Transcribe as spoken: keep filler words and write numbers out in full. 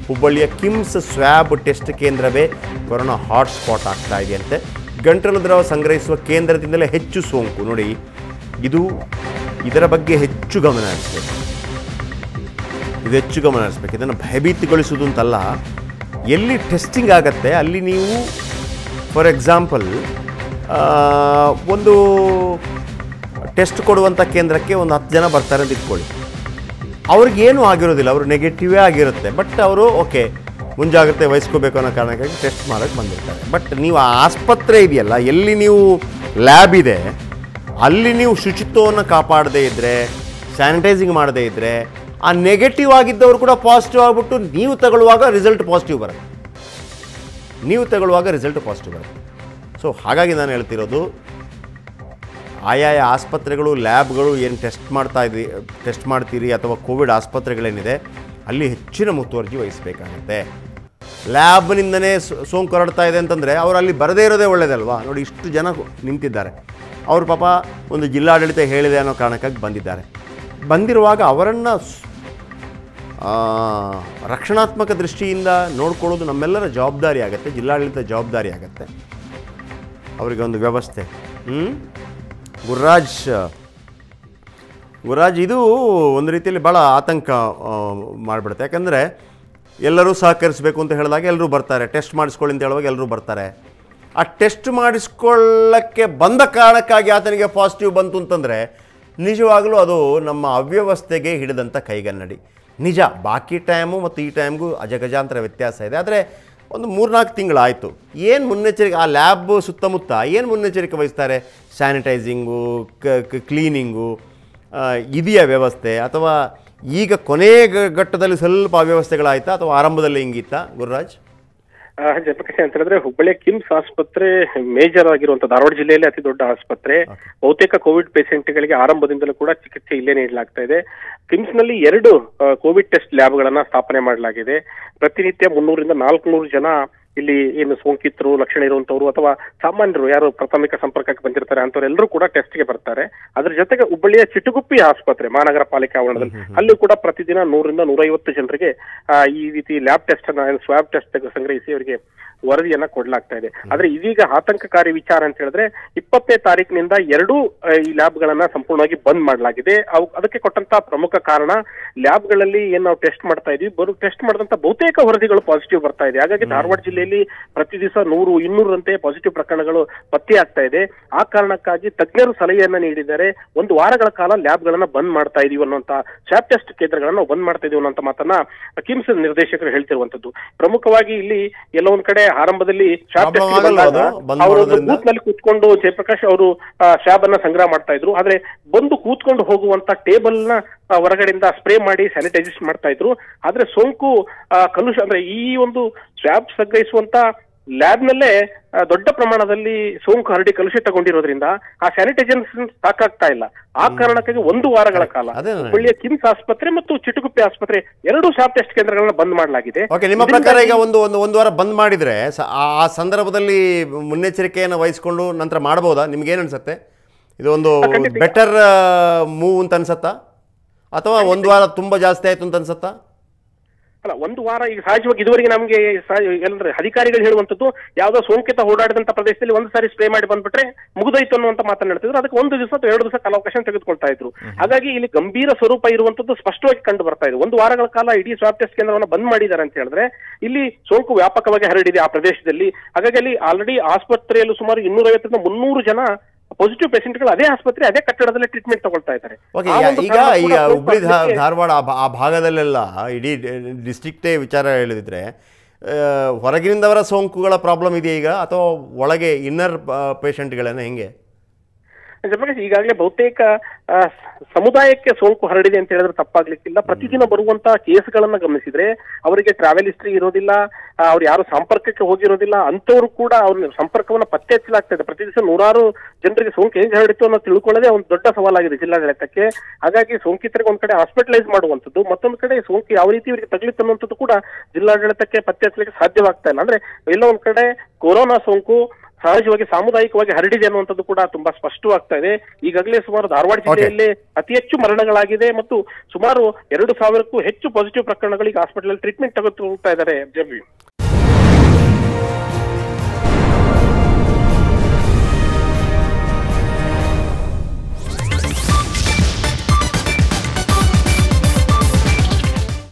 ಹುಬ್ಬಳ್ಳಿಯ KIMS swab test ಕೇಂದ್ರವೇ corona hotspot ಆಗ್ತಾ ಇದೆಯಂತೆ. ಗಂಟಲು ದ್ರವ ಸಂಗ್ರಹಿಸುವ ಕೇಂದ್ರದಿಂದಲೇ ಹೆಚ್ಚು ಸೋಂಕು. ನೋಡಿ, ಇದು ಇದರ ಬಗ್ಗೆ ಹೆಚ್ಚು ಗಮನ ಹರಿಸಬೇಕು. ಇದು ಹೆಚ್ಚು ಗಮನ ಹರಿಸ್ಬೇಕು. ಇದನ್ನು ಭಯಭೀತಿಗೊಳಿಸುವುದು ಅಂತಲ್ಲ. ಎಲ್ಲಿ ಟೆಸ್ಟಿಂಗ್ ಆಗತ್ತೆ ಅಲ್ಲಿ ನೀವು ಫಾರ್ ಎಕ್ಸಾಂಪಲ್ ಒಂದು ಟೆಸ್ಟ್ ಕೊಡುವಂಥ ಕೇಂದ್ರಕ್ಕೆ ಒಂದು ಹತ್ತು ಜನ ಬರ್ತಾರೆ ಅಂತ ಇಟ್ಕೊಳ್ಳಿ. ಅವ್ರಿಗೇನೂ ಆಗಿರೋದಿಲ್ಲ, ಅವರು ನೆಗೆಟಿವೇ ಆಗಿರುತ್ತೆ. ಬಟ್ ಅವರು ಓಕೆ ಮುಂಜಾಗ್ರತೆ ವಹಿಸ್ಕೋಬೇಕು ಅನ್ನೋ ಕಾರಣಕ್ಕಾಗಿ ಟೆಸ್ಟ್ ಮಾಡೋಕ್ಕೆ ಬಂದಿರ್ತಾರೆ. ಬಟ್ ನೀವು ಆ ಆಸ್ಪತ್ರೆ ಇದೆಯಲ್ಲ, ಎಲ್ಲಿ ನೀವು ಲ್ಯಾಬ್ ಇದೆ ಅಲ್ಲಿ ನೀವು ಶುಚಿತ್ವವನ್ನು ಕಾಪಾಡದೇ ಇದ್ದರೆ, ಸ್ಯಾನಿಟೈಸಿಂಗ್ ಮಾಡದೇ ಇದ್ದರೆ, ಆ ನೆಗೆಟಿವ್ ಆಗಿದ್ದವರು ಕೂಡ ಪಾಸಿಟಿವ್ ಆಗಿಬಿಟ್ಟು ನೀವು ತಗೊಳ್ಳುವಾಗ ರಿಸಲ್ಟ್ ಪಾಸಿಟಿವ್ ಬರುತ್ತೆ. ನೀವು ತಗೊಳ್ಳುವಾಗ ರಿಸಲ್ಟ್ ಪಾಸಿಟಿವ್ ಬರುತ್ತೆ. ಸೊ ಹಾಗಾಗಿ ನಾನು ಹೇಳ್ತಿರೋದು, ಆಯಾಯ ಆಸ್ಪತ್ರೆಗಳು, ಲ್ಯಾಬ್ಗಳು ಏನು ಟೆಸ್ಟ್ ಮಾಡ್ತಾ ಇದ್ದೀರಿ ಟೆಸ್ಟ್ ಮಾಡ್ತೀರಿ ಅಥವಾ ಕೋವಿಡ್ ಆಸ್ಪತ್ರೆಗಳೇನಿದೆ ಅಲ್ಲಿ ಹೆಚ್ಚಿನ ಮುತುವರ್ಜಿ ವಹಿಸಬೇಕಾಗತ್ತೆ. ಲ್ಯಾಬ್ನಿಂದನೇ ಸೋಂಕು ಹರಡ್ತಾ ಇದೆ ಅಂತಂದರೆ ಅವರು ಅಲ್ಲಿ ಬರದೇ ಇರೋದೇ ಒಳ್ಳೆಯದಲ್ವಾ? ನೋಡಿ, ಇಷ್ಟು ಜನ ನಿಂತಿದ್ದಾರೆ. ಅವರು ಪಾಪ ಒಂದು ಜಿಲ್ಲಾಡಳಿತ ಹೇಳಿದೆ ಅನ್ನೋ ಕಾರಣಕ್ಕಾಗಿ ಬಂದಿದ್ದಾರೆ. ಬಂದಿರುವಾಗ ಅವರನ್ನು ರಕ್ಷಣಾತ್ಮಕ ದೃಷ್ಟಿಯಿಂದ ನೋಡ್ಕೊಳ್ಳೋದು ನಮ್ಮೆಲ್ಲರ ಜವಾಬ್ದಾರಿ ಆಗುತ್ತೆ, ಜಿಲ್ಲಾಡಳಿತ ಜವಾಬ್ದಾರಿ ಆಗುತ್ತೆ. ಅವರಿಗೆ ಒಂದು ವ್ಯವಸ್ಥೆ. ಹ್ಞೂ ಗುರುರಾಜ್ ಗುರುರಾಜ್ ಇದು ಒಂದು ರೀತಿಯಲ್ಲಿ ಭಾಳ ಆತಂಕ ಮಾಡಿಬಿಡುತ್ತೆ. ಯಾಕಂದರೆ ಎಲ್ಲರೂ ಸಹಕರಿಸಬೇಕು ಅಂತ ಹೇಳಿದಾಗ ಎಲ್ಲರೂ ಬರ್ತಾರೆ, ಟೆಸ್ಟ್ ಮಾಡಿಸ್ಕೊಳ್ಳಿ ಅಂತ ಹೇಳುವಾಗ ಎಲ್ಲರೂ ಬರ್ತಾರೆ. ಆ ಟೆಸ್ಟ್ ಮಾಡಿಸ್ಕೊಳ್ಳೋಕ್ಕೆ ಬಂದ ಕಾರಣಕ್ಕಾಗಿ ಆತನಿಗೆ ಪಾಸಿಟಿವ್ ಬಂತು ಅಂತಂದರೆ ನಿಜವಾಗಲೂ ಅದು ನಮ್ಮ ಅವ್ಯವಸ್ಥೆಗೆ ಹಿಡಿದಂಥ ಕೈಗನ್ನಡಿ. ನಿಜ, ಬಾಕಿ ಟೈಮು ಮತ್ತು ಈ ಟೈಮ್ಗೂ ಅಜಗಜಾಂತರ ವ್ಯತ್ಯಾಸ ಇದೆ. ಆದರೆ ಒಂದು ಮೂರ್ನಾಲ್ಕು ತಿಂಗಳಾಯಿತು. ಏನು ಮುನ್ನೆಚ್ಚರಿಕೆ ಆ ಲ್ಯಾಬ್ ಸುತ್ತಮುತ್ತ ಏನು ಮುನ್ನೆಚ್ಚರಿಕೆ ವಹಿಸ್ತಾರೆ? ಸ್ಯಾನಿಟೈಸಿಂಗು, ಕ್ಲೀನಿಂಗು ಇದೆಯಾ ವ್ಯವಸ್ಥೆ? ಅಥವಾ ಈಗ ಕೊನೆಯ ಘಟ್ಟದಲ್ಲಿ ಸ್ವಲ್ಪ ಅವ್ಯವಸ್ಥೆಗಳಾಯ್ತಾ ಅಥವಾ ಆರಂಭದಲ್ಲಿ ಹಿಂಗಿತ್ತಾ ಗುರುರಾಜ್? ಜಯಪ್ರಕಾಶ್ ಅಂತ ಹೇಳಿದ್ರೆ, ಹುಬ್ಬಳ್ಳಿಯ ಕಿಮ್ಸ್ ಆಸ್ಪತ್ರೆ ಮೇಜರ್ ಆಗಿರುವಂತಹ ಧಾರವಾಡ ಜಿಲ್ಲೆಯಲ್ಲಿ ಅತಿ ದೊಡ್ಡ ಆಸ್ಪತ್ರೆ. ಬಹುತೇಕ ಕೋವಿಡ್ ಪೇಷಂಟ್ಗಳಿಗೆ ಆರಂಭದಿಂದಲೂ ಕೂಡ ಚಿಕಿತ್ಸೆ ಇಲ್ಲೇ ನೀಡಲಾಗ್ತಾ ಇದೆ. ಕಿಮ್ಸ್ ನಲ್ಲಿ ಎರಡು ಕೋವಿಡ್ ಟೆಸ್ಟ್ ಲ್ಯಾಬ್ ಗಳನ್ನ ಸ್ಥಾಪನೆ ಮಾಡಲಾಗಿದೆ. ಪ್ರತಿನಿತ್ಯ ಮುನ್ನೂರಿಂದ ನಾಲ್ಕುನೂರು ಜನ ಇಲ್ಲಿ ಏನು ಸೋಂಕಿತರು, ಲಕ್ಷಣ ಇರುವಂತವ್ರು ಅಥವಾ ಸಾಮಾನ್ಯರು ಯಾರು ಪ್ರಾಥಮಿಕ ಸಂಪರ್ಕಕ್ಕೆ ಬಂದಿರ್ತಾರೆ ಅಂತವರೆಲ್ಲರೂ ಕೂಡ ಟೆಸ್ಟ್ಗೆ ಬರ್ತಾರೆ. ಅದ್ರ ಜೊತೆಗೆ ಹುಬ್ಬಳ್ಳಿಯ ಚಿಟುಗುಪ್ಪಿ ಆಸ್ಪತ್ರೆ ಮಹಾನಗರ ಪಾಲಿಕೆ ಆವರಣದಲ್ಲಿ ಅಲ್ಲಿ ಕೂಡ ಪ್ರತಿದಿನ ನೂರಿಂದ ನೂರೈವತ್ತು ಜನರಿಗೆ ಈ ರೀತಿ ಲ್ಯಾಬ್ ಟೆಸ್ಟ್ ಅನ್ನ, ಸ್ವಾಬ್ ಟೆಸ್ಟ್ ಸಂಗ್ರಹಿಸಿ ಅವರಿಗೆ ವರದಿಯನ್ನ ಕೊಡ್ಲಾಗ್ತಾ ಇದೆ. ಆದ್ರೆ ಇದೀಗ ಆತಂಕಕಾರಿ ವಿಚಾರ ಅಂತ ಹೇಳಿದ್ರೆ, ಇಪ್ಪತ್ತನೇ ತಾರೀಕಿನಿಂದ ಎರಡೂ ಈ ಲ್ಯಾಬ್ ಗಳನ್ನ ಸಂಪೂರ್ಣವಾಗಿ ಬಂದ್ ಮಾಡಲಾಗಿದೆ. ಅವು ಅದಕ್ಕೆ ಕೊಟ್ಟಂತ ಪ್ರಮುಖ ಕಾರಣ, ಲ್ಯಾಬ್ ಗಳಲ್ಲಿ ಏನ್ ನಾವು ಟೆಸ್ಟ್ ಮಾಡ್ತಾ ಇದೀವಿ, ಬರೋ ಟೆಸ್ಟ್ ಮಾಡಿದಂತ ಬಹುತೇಕ ವರದಿಗಳು ಪಾಸಿಟಿವ್ ಬರ್ತಾ ಇದೆ. ಹಾಗಾಗಿ ಧಾರವಾಡ ಜಿಲ್ಲೆಯಲ್ಲಿ ಪ್ರತಿ ದಿವಸ ನೂರು ಇನ್ನೂರಂತೆ ಪಾಸಿಟಿವ್ ಪ್ರಕರಣಗಳು ಪತ್ತೆ ಆಗ್ತಾ ಇದೆ. ಆ ಕಾರಣಕ್ಕಾಗಿ ತಜ್ಞರು ಸಲಹೆಯನ್ನ ನೀಡಿದ್ದಾರೆ, ಒಂದು ವಾರಗಳ ಕಾಲ ಲ್ಯಾಬ್ ಗಳನ್ನ ಬಂದ್ ಮಾಡ್ತಾ ಇದೀವಿ ಅನ್ನುವಂತ, ಸ್ವಾಬ್ ಟೆಸ್ಟ್ ಕೇಂದ್ರಗಳನ್ನ ನಾವು ಬಂದ್ ಮಾಡ್ತಾ ಇದೀವಿ ಅನ್ನುವಂತ ಮಾತನ್ನ ಕಿಮ್ಸ್ ನಿರ್ದೇಶಕರು ಹೇಳ್ತಿರುವಂತದ್ದು. ಪ್ರಮುಖವಾಗಿ ಇಲ್ಲಿ ಎಲ್ಲೋ ಒಂದ್ ಕಡೆ ಆರಂಭದಲ್ಲಿ ಸ್ವಾಬ್ ಟೆಸ್ಟ್ ಅವರೊಂದು ಬೂತ್ ನಲ್ಲಿ ಕೂತ್ಕೊಂಡು ಜಯಪ್ರಕಾಶ್ ಅವರು ಸ್ವಾಬ್ ಅನ್ನ ಸಂಗ್ರಹ ಮಾಡ್ತಾ ಇದ್ರು. ಆದ್ರೆ ಬಂದು ಕೂತ್ಕೊಂಡು ಹೋಗುವಂತ ಟೇಬಲ್ ನ ಹೊರಗಡೆಯಿಂದ ಸ್ಪ್ರೇ ಮಾಡಿ ಸ್ಯಾನಿಟೈಸೇಷನ್ ಮಾಡ್ತಾ ಇದ್ರು. ಆದ್ರೆ ಸೋಂಕು ಕಲುಷ ಅಂದ್ರೆ ಈ ಒಂದು ಸ್ವಾಬ್ ಸಂಗ್ರಹಿಸುವಂತ ಲ್ಯಾಬ್ ನಲ್ಲೇ ದೊಡ್ಡ ಪ್ರಮಾಣದಲ್ಲಿ ಸೋಂಕು ಹರಡಿ ಕಲುಷಿತಗೊಂಡಿರೋದ್ರಿಂದ ಆ ಸ್ಯಾನಿಟೈಸೇಷನ್ ಸಾಕಾಗ್ತಾ ಇಲ್ಲ. ಆ ಕಾರಣಕ್ಕಾಗಿ ಒಂದು ವಾರಗಳ ಕಾಲ ಹುಬ್ಬಳ್ಳಿಯ ಕಿಮ್ಸ್ ಆಸ್ಪತ್ರೆ ಮತ್ತು ಚಿಟುಗುಪ್ಪಿ ಆಸ್ಪತ್ರೆ ಎರಡು ಸ್ವಾಬ್ ಟೆಸ್ಟ್ ಕೇಂದ್ರಗಳನ್ನ ಬಂದ್ ಮಾಡಲಾಗಿದೆ. ನಿಮ್ಮ ಪ್ರಕಾರ ಈಗ ಒಂದು ಒಂದು ಒಂದು ವಾರ ಬಂದ್ ಮಾಡಿದ್ರೆ ಆ ಸಂದರ್ಭದಲ್ಲಿ ಮುನ್ನೆಚ್ಚರಿಕೆಯನ್ನು ವಹಿಸಿಕೊಂಡು ನಂತರ ಮಾಡಬಹುದಾ? ನಿಮ್ಗೆ ಏನ್ ಅನ್ಸುತ್ತೆ? ಇದು ಒಂದು ಬೆಟರ್ ಮೂವ್ ಅಂತ ಅನ್ಸತ್ತಾ ಅಥವಾ ಒಂದು ವಾರ ತುಂಬಾ ಜಾಸ್ತಿ ಆಯ್ತು ಅಂತ ಅನ್ಸತ್ತಾ? ಅಲ್ಲ, ಒಂದು ವಾರ ಈಗ ಸಹಜವಾಗಿ ಇದುವರೆಗೆ ನಮಗೆ ಏನಂದ್ರೆ ಅಧಿಕಾರಿಗಳು ಹೇಳುವಂತದ್ದು, ಯಾವ್ದೋ ಸೋಂಕಿತ ಓಡಾಡಿದಂತ ಪ್ರದೇಶದಲ್ಲಿ ಒಂದು ಸಾರಿ ಸ್ಪ್ರೇ ಮಾಡಿ ಬಂದ್ಬಿಟ್ರೆ ಮುಗಿದೋಯ್ತು ಅನ್ನುವಂತ ಮಾತನ್ನ ಹೇಳ್ತಿದ್ರು. ಅದಕ್ಕೆ ಒಂದು ದಿವಸ ಅಥವಾ ಎರಡು ದಿವಸ ಕಾಲಾವಕಾಶ ತೆಗೆದುಕೊಳ್ತಾ ಇದ್ರು. ಹಾಗಾಗಿ ಇಲ್ಲಿ ಗಂಭೀರ ಸ್ವರೂಪ ಇರುವಂತದ್ದು ಸ್ಪಷ್ಟವಾಗಿ ಕಂಡು ಬರ್ತಾ ಇದೆ. ಒಂದು ವಾರಗಳ ಕಾಲ ಇಡೀ ಸ್ವಾಬ್ ಟೆಸ್ಟ್ ಕೇಂದ್ರವನ್ನು ಬಂದ್ ಮಾಡಿದ್ದಾರೆ ಅಂತ ಹೇಳಿದ್ರೆ ಇಲ್ಲಿ ಸೋಂಕು ವ್ಯಾಪಕವಾಗಿ ಹರಡಿದೆ ಆ ಪ್ರದೇಶದಲ್ಲಿ. ಹಾಗಾಗಿ ಅಲ್ಲಿ ಆಲ್ರೆಡಿ ಆಸ್ಪತ್ರೆಯಲ್ಲೂ ಸುಮಾರು ಇನ್ನೂರೈವತ್ತರಿಂದ ಮುನ್ನೂರು ಜನ ಪಾಸಿಟಿವ್ ಪೇಷಂಟ್ಗಳು ಅದೇ ಆಸ್ಪತ್ರೆ ಅದೇ ಕಟ್ಟಡದಲ್ಲಿ ಟ್ರೀಟ್ಮೆಂಟ್ ತಗೊಳ್ತಾ ಇದ್ದಾರೆ. ಈಗ ಈಗ ಹುಬ್ಳಿ ಧಾರವಾಡ ಆ ಭಾಗದಲ್ಲೆಲ್ಲ ಇಡೀ ಡಿಸ್ಟ್ರಿಕ್ಟೇ ವಿಚಾರ ಹೇಳಿದ್ರೆ ಹೊರಗಿನಿಂದವರ ಸೋಂಕುಗಳ ಪ್ರಾಬ್ಲಮ್ ಇದೆಯಾ ಈಗ, ಅಥವಾ ಒಳಗೆ ಇನ್ನರ್ ಪೇಷಂಟ್ಗಳನ್ನ ಹೆಂಗೆ? ಈಗಾಗಲೇ ಬಹುತೇಕ ಸಮುದಾಯಕ್ಕೆ ಸೋಂಕು ಹರಡಿದೆ ಅಂತ ಹೇಳಿದ್ರೆ ತಪ್ಪಾಗ್ಲಿಕ್ಕಿಲ್ಲ. ಪ್ರತಿದಿನ ಬರುವಂತಹ ಕೇಸ್ಗಳನ್ನ ಗಮನಿಸಿದ್ರೆ ಅವರಿಗೆ ಟ್ರಾವೆಲ್ ಹಿಸ್ಟ್ರಿ ಇರೋದಿಲ್ಲ, ಅವ್ರು ಯಾರು ಸಂಪರ್ಕಕ್ಕೆ ಹೋಗಿರೋದಿಲ್ಲ, ಅಂತವ್ರು ಕೂಡ ಅವ್ರ ಸಂಪರ್ಕವನ್ನ ಪತ್ತೆ ಹಚ್ಚಲಾಗ್ತಾ ಇದೆ. ಪ್ರತಿ ದಿವಸ ನೂರಾರು ಜನರಿಗೆ ಸೋಂಕು ಹೇಗೆ ಹರಡಿತು ಅನ್ನೋ ತಿಳ್ಕೊಳ್ಳೋದೇ ಒಂದು ದೊಡ್ಡ ಸವಾಲಾಗಿದೆ ಜಿಲ್ಲಾಡಳಿತಕ್ಕೆ. ಹಾಗಾಗಿ ಸೋಂಕಿತರಿಗೆ ಒಂದ್ ಕಡೆ ಹಾಸ್ಪಿಟಲೈಸ್ ಮಾಡುವಂಥದ್ದು, ಮತ್ತೊಂದು ಕಡೆ ಸೋಂಕು ಯಾವ ರೀತಿ ಇವರಿಗೆ ತಗಲಿತ್ತು ಅನ್ನುವಂಥದ್ದು ಕೂಡ ಜಿಲ್ಲಾಡಳಿತಕ್ಕೆ ಪತ್ತೆ ಹಚ್ಚಲಿಕ್ಕೆ ಸಾಧ್ಯವಾಗ್ತಾ ಇಲ್ಲ. ಅಂದ್ರೆ ಎಲ್ಲ ಒಂದ್ ಕಡೆ ಕೊರೋನಾ ಸೋಂಕು ಸಹಜವಾಗಿ ಸಾಮುದಾಯಿಕವಾಗಿ ಹರಡಿದೆ ಅನ್ನುವಂಥದ್ದು ಕೂಡ ತುಂಬಾ ಸ್ಪಷ್ಟವಾಗ್ತಾ ಇದೆ. ಈಗಾಗಲೇ ಸುಮಾರು ಧಾರವಾಡ ಜಿಲ್ಲೆಯಲ್ಲೇ ಅತಿ ಹೆಚ್ಚು ಮರಣಗಳಾಗಿದೆ ಮತ್ತು ಸುಮಾರು ಎರಡು ಸಾವಿರಕ್ಕೂ ಹೆಚ್ಚು ಪಾಸಿಟಿವ್ ಪ್ರಕರಣಗಳಿಗೆ ಹಾಸ್ಪಿಟಲ್ ಟ್ರೀಟ್ಮೆಂಟ್ ತೆಗೆದುಕೊಳ್ತಾ ಇದ್ದಾರೆ.